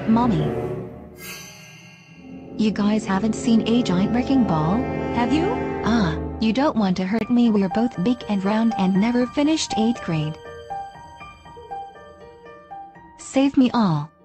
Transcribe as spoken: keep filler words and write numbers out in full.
Mommy. You guys haven't seen a giant wrecking ball, have you? Ah, you don't want to hurt me. We're both big and round and never finished eighth grade. Save me all.